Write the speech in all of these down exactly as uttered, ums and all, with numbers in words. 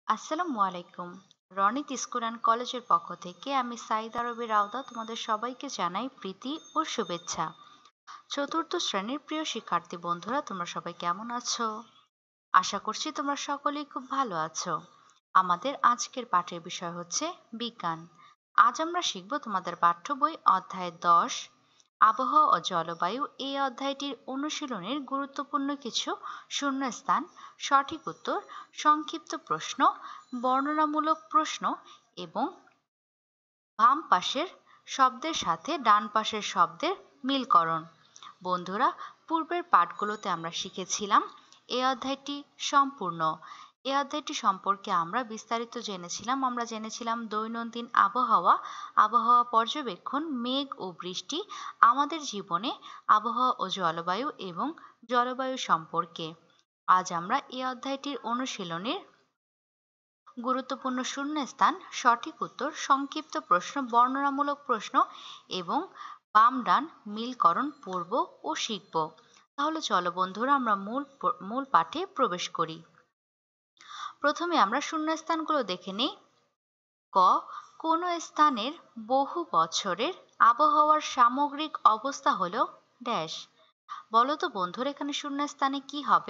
আসসালামু আলাইকুম। Ronit school and কলেজের পক্ষ থেকে আমি সাইদ আরবি রাউদা তোমাদের সবাইকে জানাই প্রীতি ও শুভেচ্ছা। চতুর্থ শ্রেণীর প্রিয় শিক্ষার্থী বন্ধুরা, তোমরা সবাই কেমন আছো? আশা করছি তোমরা সকলেই খুব ভালো আছো। আমাদের আজকের পাঠের বিষয় হচ্ছে বিজ্ঞান। আজ আমরা শিখব তোমাদের পাঠ্য বই অধ্যায় দশ আবহাওয়া ও জলবায়ু। এই অধ্যায়টির অনুশীলনের গুরুত্বপূর্ণ কিছু শূন্যস্থান, সঠিক উত্তর, সংক্ষিপ্ত প্রশ্ন, বর্ণনামূলক প্রশ্ন এবং বাম পাশের শব্দের সাথে ডান পাশের শব্দের মিলকরণ। বন্ধুরা, পূর্বের পাঠগুলোতে আমরা শিখেছিলাম এই অধ্যায়টি সম্পূর্ণ এই অধ্যায়টি সম্পর্কে আমরা বিস্তারিত জেনেছিলাম। আমরা জেনেছিলাম দৈনন্দিন আবহাওয়া, আবহাওয়া পর্যবেক্ষণ, মেঘ ও বৃষ্টি, আমাদের জীবনে আবহাওয়া ও জলবায়ু এবং জলবায়ু সম্পর্কে। আজ আমরা এই অধ্যায়টির অনুশীলনের গুরুত্বপূর্ণ শূন্যস্থান, সঠিক উত্তর, সংক্ষিপ্ত প্রশ্ন, বর্ণনামূলক প্রশ্ন এবং বাম ডান মিলকরণ পড়ব ও শিখব। তাহলে চলো বন্ধুরা, আমরা মূল মূল পাঠে প্রবেশ করি। প্রথমে আমরা শূন্যস্থানগুলো দেখে নিই। ক, কোন স্থানের বহু বছরের আবহাওয়ার সামগ্রিক অবস্থা হলো ড্যাশ। বলো তো বন্ধুরা, এখানে শূন্যস্থানে কি হবে?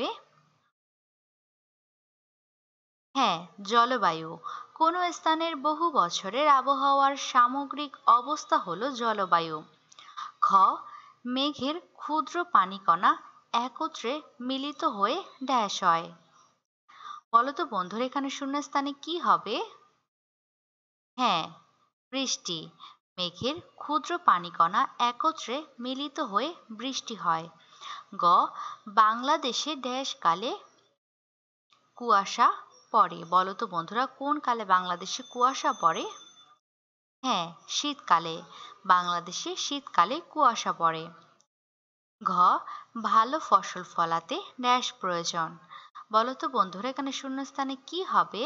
হ্যাঁ, জলবায়ু। কোনো স্থানের বহু বছরের আবহাওয়ার সামগ্রিক অবস্থা হলো জলবায়ু। খ, মেঘের ক্ষুদ্র পানিকণা একত্রে মিলিত হয়ে ড্যাশ হয়। বলতো বন্ধুরা, এখানে শূন্যস্থানে কি হবে? হ্যাঁ, বৃষ্টি। মেঘের ক্ষুদ্র পানিকণা একত্রে মিলিত হয়ে বৃষ্টি হয়। গ, বাংলাদেশে ড্যাশ কালে কুয়াশা পড়ে। বলতো বন্ধুরা, কোন কালে বাংলাদেশে কুয়াশা পড়ে? হ্যাঁ, শীতকালে। বাংলাদেশে শীতকালে কুয়াশা পড়ে। ঘ, ভালো ফসল ফলাতে ড্যাশ প্রয়োজন। বলতো বন্ধুরা, এখানে শূন্যস্থানে কি হবে?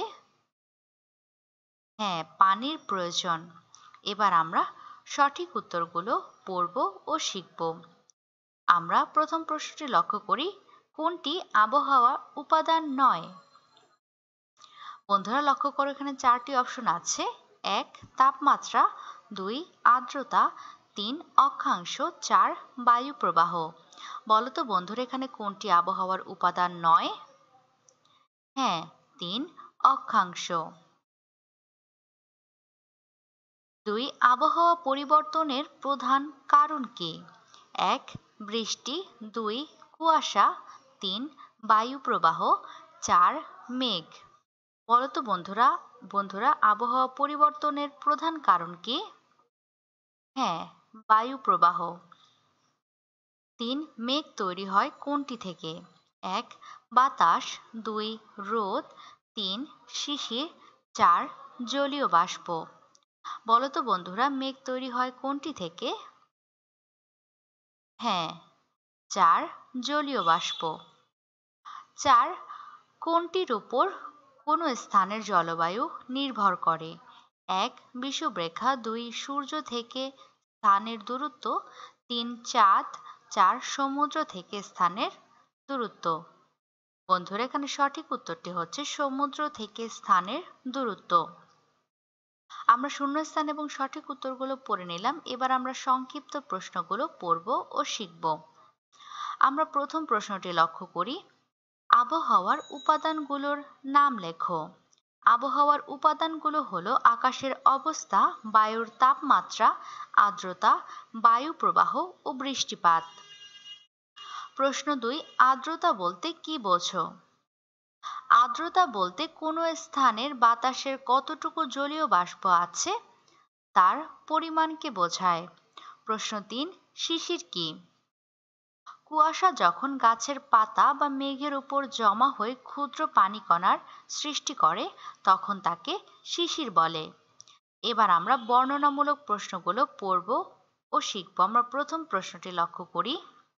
হ্যাঁ, পানির প্রয়োজন। এবার আমরা সঠিক উত্তরগুলো পড়ব ও শিখব। আমরা প্রথম প্রশ্নটি লক্ষ্য করি, কোনটি আবহাওয়ার উপাদান নয়? বন্ধুরা লক্ষ্য করো, এখানে চারটি অপশন আছে। এক, তাপমাত্রা; দুই, আর্দ্রতা; তিন, অক্ষাংশ; চার, বায়ু প্রবাহ। বলতো বন্ধুরা, এখানে কোনটি আবহাওয়ার উপাদান নয়? হ্যাঁ, তিন, অক্ষাংশ। দুই, আবহাওয়া পরিবর্তনের প্রধান কারণ কি? এক, বৃষ্টি; দুই, কুয়াশা; তিন, বায়ু প্রবাহ; চার, মেঘ। বলতো বন্ধুরা বন্ধুরা আবহাওয়া পরিবর্তনের প্রধান কারণ কি? হ্যাঁ, বায়ু প্রবাহ। তিন, মেঘ তৈরি হয় কোনটি থেকে? এক, বাতাস; দুই, রোদ; তিন, শিশির; চার, জলীয় বাষ্প। বলতো বন্ধুরা, মেঘ তৈরি হয় কোনটি থেকে? হ্যাঁ, চার, জলীয় বাষ্প। চার, কোনটির উপর কোনো স্থানের জলবায়ু নির্ভর করে? এক, বিষুবরেখা; দুই, সূর্য থেকে স্থানের দূরত্ব; তিন, চাঁদ; চার, সমুদ্র থেকে স্থানের দূরত্ব। বন্ধুরা, এখানে সঠিক উত্তরটি হচ্ছে সমুদ্র থেকে স্থানের দূরত্ব। আমরা শূন্যস্থান এবং সঠিক উত্তরগুলো পড়ে নিলাম। এবার আমরা সংক্ষিপ্ত প্রশ্নগুলো পড়ব ও শিখব। আমরা প্রথম প্রশ্নটি লক্ষ্য করি, আবহাওয়ার উপাদানগুলোর নাম লেখো। আবহাওয়ার উপাদানগুলো হলো আকাশের অবস্থা, বায়ুর তাপমাত্রা, আর্দ্রতা, বায়ু প্রবাহ ও বৃষ্টিপাত। প্রশ্ন দুই, আর্দ্রতা বলতে কি বোঝো? আর্দ্রতা বলতে কোনো স্থানের বাতাসের কতটুকু জলীয় বাষ্প আছে তার পরিমাণকে বোঝায়। প্রশ্ন তিন, শিশির কি? কুয়াশা যখন গাছের পাতা বা মেঘের উপর জমা হয়ে ক্ষুদ্র পানিকণার সৃষ্টি করে তখন তাকে শিশির বলে। এবার আমরা বর্ণনামূলক প্রশ্নগুলো পড়ব ও শিখব। আমরা প্রথম প্রশ্নটি লক্ষ্য করি,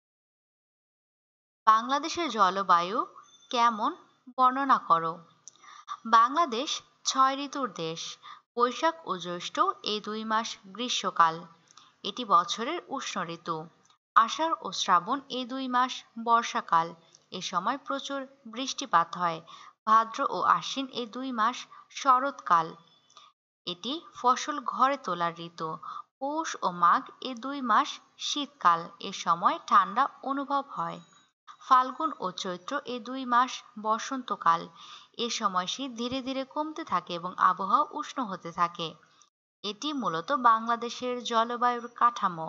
বাংলাদেশের জলবায়ু কেমন বর্ণনা করো। বাংলাদেশ ছয় ঋতুর দেশ। বৈশাখ ও জ্যৈষ্ঠ এই দুই মাস গ্রীষ্মকাল, এটি বছরের উষ্ণ ঋতু। আষাঢ় ও শ্রাবণ এই দুই মাস বর্ষাকাল, এ সময় প্রচুর বৃষ্টিপাত হয়। ভাদ্র ও আশ্বিন এই দুই মাস শরৎকাল, এটি ফসল ঘরে তোলার ঋতু। পৌষ ও মাঘ এই দুই মাস শীতকাল, এ সময় ঠান্ডা অনুভব হয়। ফাল্গুন ও চৈত্র এই দুই মাস বসন্তকাল, এ সময় শীত ধীরে ধীরে কমতে থাকে এবং আবহাওয়া উষ্ণ হতে থাকে। এটি মূলত বাংলাদেশের জলবায়ুর কাঠামো।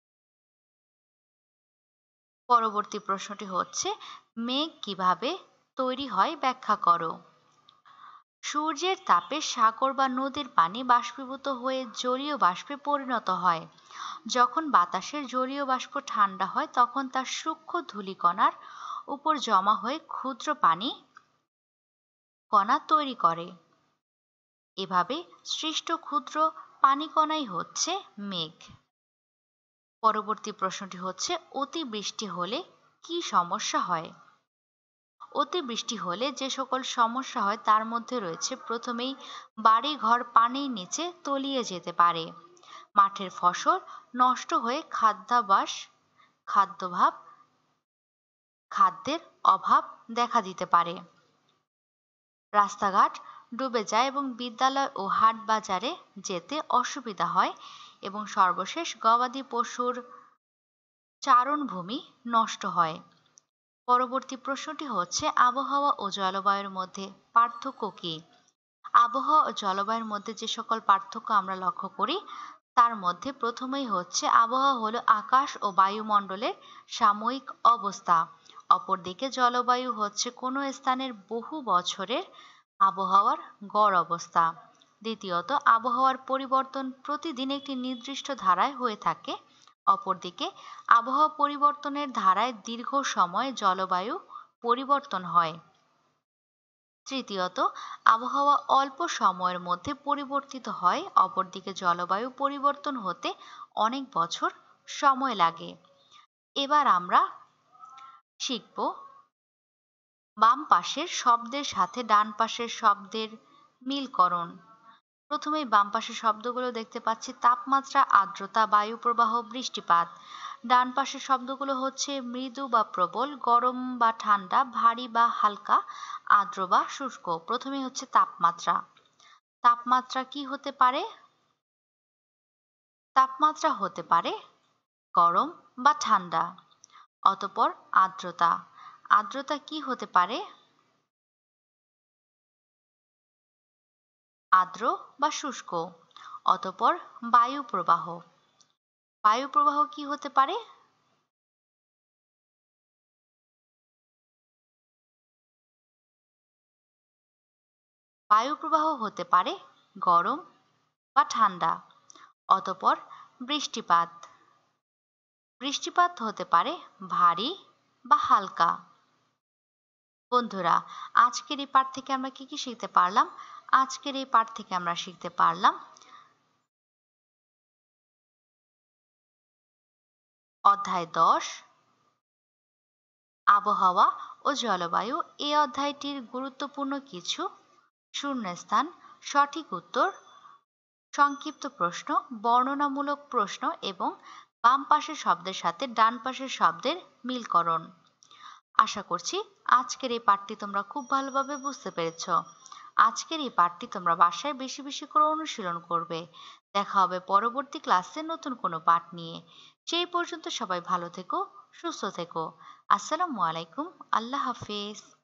পরবর্তী প্রশ্নটি হচ্ছে, মেঘ কিভাবে তৈরি হয় ব্যাখ্যা করো। সূর্যের তাপে সাগর বা নদীর পানি বাষ্পীভূত হয়ে জলীয় বাষ্পে পরিণত হয়। যখন বাতাসের জলীয় বাষ্প ঠান্ডা হয় তখন তা সূক্ষ্ম ধূলিকণার উপর জমা হয়ে ক্ষুদ্র পানি কণা তৈরি করে। এভাবে সৃষ্ট ক্ষুদ্র পানিকণাই হচ্ছে মেঘ। পরবর্তী প্রশ্নটি হচ্ছে, অতিবৃষ্টি হলে কি সমস্যা হয়। অতিবৃষ্টি হলে যে সকল সমস্যা হয় তার মধ্যে রয়েছে, প্রথমেই বাড়ি ঘর পানির নিচে তলিয়ে যেতে পারে। মাঠের ফসল নষ্ট হয়ে খাদ্যাভাস খাদ্যভাব খাদ্যের অভাব দেখা দিতে পারে। রাস্তাঘাট ডুবে যায় এবং বিদ্যালয় ও হাট বাজারে যেতে অসুবিধা হয়। এবং সর্বশেষ গবাদি পশুর চারণভূমি নষ্ট হয়। পরবর্তী প্রশ্নটি হচ্ছে, আবহাওয়া ও জলবায়ুর মধ্যে পার্থক্য কি। আবহাওয়া ও জলবায়ুর মধ্যে যে সকল পার্থক্য আমরা লক্ষ্য করি তার মধ্যে প্রথমেই হচ্ছে, আবহাওয়া হলো আকাশ ও বায়ুমণ্ডলের সাময়িক অবস্থা। অপরদিকে জলবায়ু হচ্ছে কোনো স্থানের বহু বছরের আবহাওয়ার গড় অবস্থা। দ্বিতীয়ত, আবহাওয়ার পরিবর্তন প্রতিদিন একটি নির্দিষ্ট ধারায় হয়ে থাকে। অপরদিকে আবহাওয়া পরিবর্তনের ধারায় দীর্ঘ সময় জলবায়ু পরিবর্তন হয়। তৃতীয়ত, আবহাওয়া অল্প সময়ের মধ্যে পরিবর্তিত হয়, অপরদিকে জলবায়ু পরিবর্তন হতে অনেক বছর সময় লাগে। এবার আমরা শিখব বাম পাশের শব্দের সাথে ডান পাশের শব্দের মিলকরণ। প্রথমেই বাম পাশের শব্দগুলো দেখতে পাচ্ছি, তাপমাত্রা, আর্দ্রতা, বায়ু প্রবাহ, বৃষ্টিপাত। ডান পাশের শব্দগুলো হচ্ছে মৃদু বা প্রবল, গরম বা ঠান্ডা, ভারী বা হালকা, আর্দ্র বা শুষ্ক। প্রথমেই হচ্ছে তাপমাত্রা। তাপমাত্রা কি হতে পারে? তাপমাত্রা হতে পারে গরম বা ঠান্ডা। অতঃপর আর্দ্রতা। আর্দ্রতা কি হতে পারে? আর্দ্র বা শুষ্ক। অতঃপর বায়ু প্রবাহ। বায়ু প্রবাহ কি হতে পারে? বায়ু প্রবাহ হতে পারে গরম বা ঠান্ডা। অতঃপর বৃষ্টিপাত। বৃষ্টিপাত হতে পারে ভারী বা হালকা। বন্ধুরা, আজকের এই পাঠ থেকে আমরা কি কি শিখতে পারলাম? আজকের এই পাঠ থেকে আমরা শিখতে পারলাম অধ্যায় দশ, আবহাওয়া ও জলবায়ু। এই অধ্যায়টির গুরুত্বপূর্ণ কিছু শূন্যস্থান, সঠিক উত্তর, সংক্ষিপ্ত প্রশ্ন, বর্ণনামূলক প্রশ্ন এবং বাম পাশের শব্দের সাথে ডান পাশের শব্দের মিলকরণ। আশা করছি আজকের এই পাঠটি তোমরা খুব ভালোভাবে বুঝতে পেরেছ। আজকের এই পাঠটি তোমরা বাসায় বেশি বেশি করে অনুশীলন করবে। দেখা হবে পরবর্তী ক্লাসে নতুন কোনো পাঠ নিয়ে। সেই পর্যন্ত সবাই ভালো থেকো, সুস্থ থেকো। আসসালামু আলাইকুম। আল্লাহ হাফেজ।